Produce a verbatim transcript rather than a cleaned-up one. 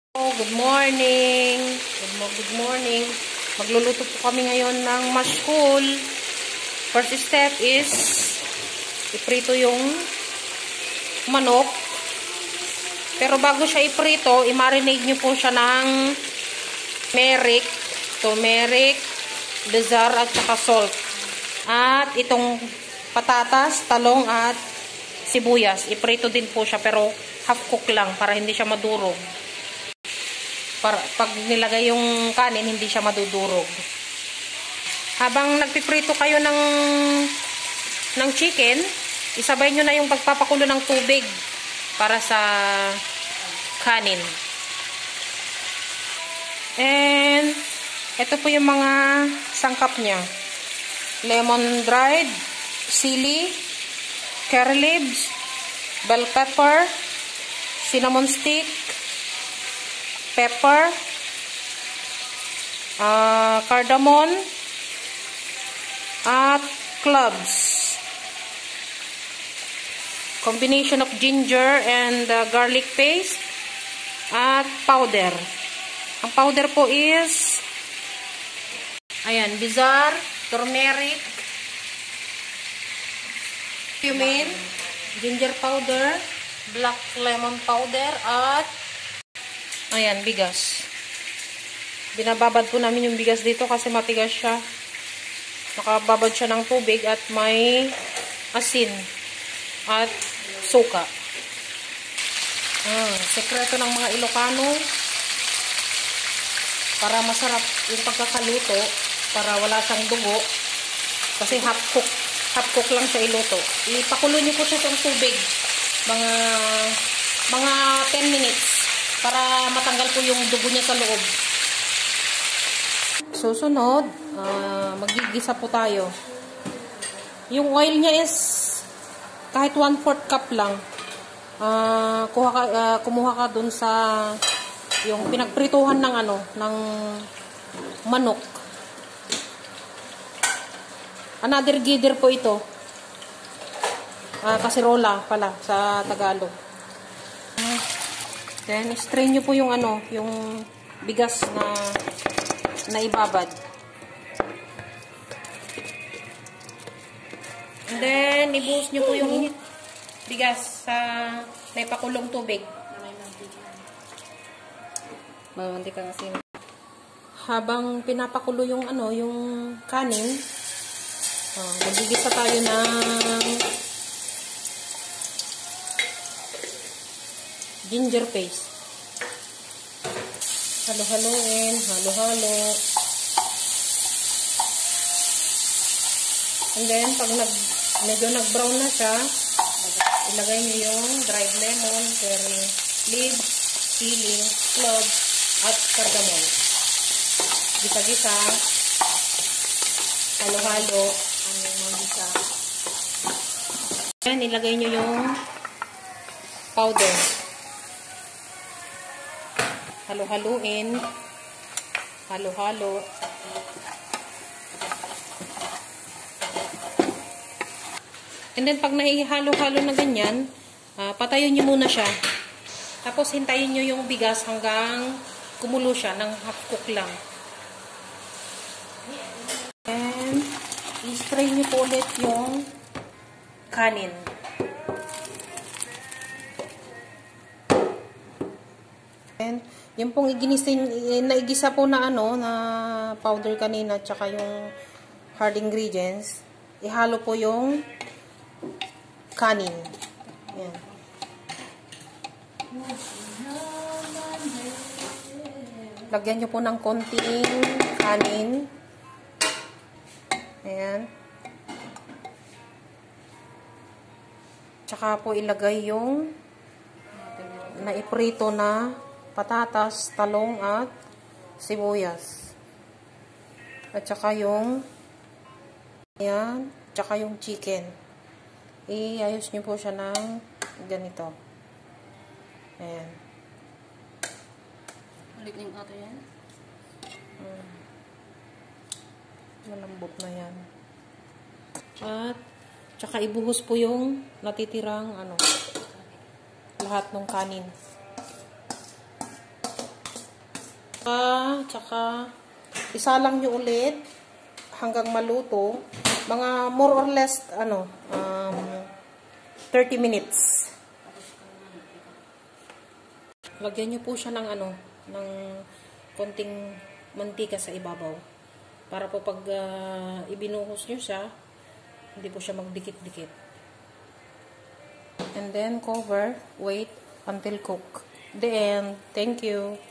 Oh, good morning. Good, mo good morning. Magluluto po kami ngayon ng mashkul. First step is iprito yung manok. Pero bago siya iprito, i-marinate nyo po siya ng turmeric, turmeric, bizar at saka salt. At itong patatas, talong at sibuyas. Iprito din po siya pero half cook lang para hindi siya madurog. Para pag nilagay yung kanin, hindi siya madudurog. Habang nagpiprito kayo ng ng chicken, isabay nyo na yung pagpapakulo ng tubig para sa kanin. And ito po yung mga sangkap niya. Lemon dried, sili, curry leaves, bell pepper, cinnamon stick, pepper, uh, cardamom, at cloves. Combination of ginger and uh, garlic paste at powder. Ang powder po is ayan, bizar, turmeric, cumin, ginger powder, black lemon powder, at ayan, bigas. Binababad po namin yung bigas dito kasi matigas siya. Nakababad siya ng tubig at may asin at suka. Ah, sekreto ng mga Ilocano para masarap yung pagkakaluto, para wala siyang dugo, kasi half cook, half cook lang siya iluto. Ipakulo niyo po siya sa tubig mga mga ten minutes para matanggal po yung dugo niya sa loob. Susunod, uh, magigisa po tayo. Yung oil niya is kahit one fourth cup lang. Uh, kuha ka, uh, kumuha ka dun sa yung pinagprituhan ng ano, ng manok. Another gather po ito. Uh, kasirola pala sa Tagalog. Uh, then, strain nyo po yung ano, yung bigas na naibabad. And then, ibuhos nyo po yung bigas sa naipakulong tubig. Mamantika kasi. Habang pinapakulo yung ano, yung kanin, oh, magigisa tayo ng ginger paste. Halo-haloin, halo-halo. And then, pag nag, medyo nag-brown na siya, ilagay niyo yung dried lemon, curry leaves, sili, cloves, at cardamom. Gisa-gisa. Halo-halo. Ang mga gisa. Then, ilagay niyo yung powder. Halo-haluin. Halo-halo. And then, pag naihalo-halo na ganyan, uh, patayin nyo muna siya. Tapos, hintayin nyo yung bigas hanggang kumulo siya ng half cook lang. And, i-spray nyo po ulit yung kanin. And, yung pong iginisin, naigisa po na ano, na powder kanina, tsaka yung hard ingredients, ihalo po yung kanin. Ayan. Lagyan nyo po ng konting kanin. Ayan. Tsaka po ilagay yung naiprito na patatas, talong at sibuyas. At saka yung ayan, tsaka yung chicken. I-ayos nyo po siya ng ganito. Ayan. Maligning ato yan? Hmm. Malambot na yan. At tsaka ibuhos po yung natitirang ano, lahat ng kanin. Ah, tsaka isalang nyo ulit hanggang maluto. Mga more or less, ano, um, thirty minutes. Lagyan nyo po siya ng ano, ng konting mantika sa ibabaw. Para po pag uh, ibinuhos nyo siya, hindi po siya magdikit-dikit. And then cover, wait until cook. The end. Thank you.